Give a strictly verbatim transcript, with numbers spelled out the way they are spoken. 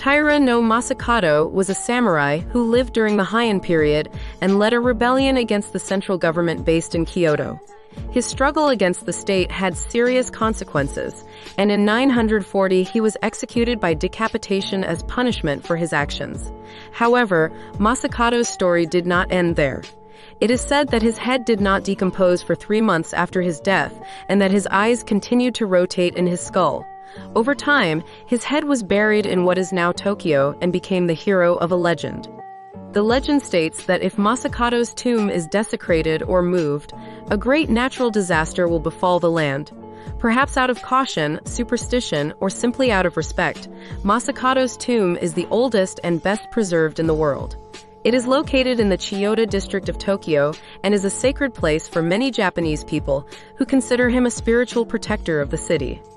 Taira no Masakado was a samurai who lived during the Heian period and led a rebellion against the central government based in Kyoto. His struggle against the state had serious consequences, and in nine hundred forty he was executed by decapitation as punishment for his actions. However, Masakado's story did not end there. It is said that his head did not decompose for three months after his death, and that his eyes continued to rotate in his skull. Over time, his head was buried in what is now Tokyo and became the hero of a legend. The legend states that if Masakado's tomb is desecrated or moved, a great natural disaster will befall the land. Perhaps out of caution, superstition, or simply out of respect, Masakado's tomb is the oldest and best preserved in the world. It is located in the Chiyoda district of Tokyo and is a sacred place for many Japanese people who consider him a spiritual protector of the city.